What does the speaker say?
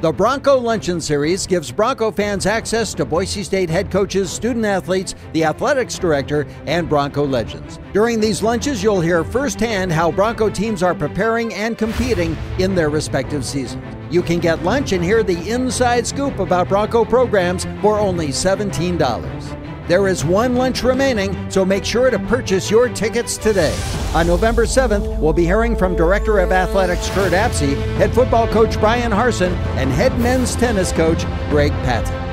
The Bronco Luncheon Series gives Bronco fans access to Boise State head coaches, student athletes, the athletics director, and Bronco legends. During these lunches, you'll hear firsthand how Bronco teams are preparing and competing in their respective seasons. You can get lunch and hear the inside scoop about Bronco programs for only $17. There is one lunch remaining, so make sure to purchase your tickets today. On November 7th, we'll be hearing from Director of Athletics Curt Apsey, head football coach Bryan Harsin, and head men's tennis coach Patton.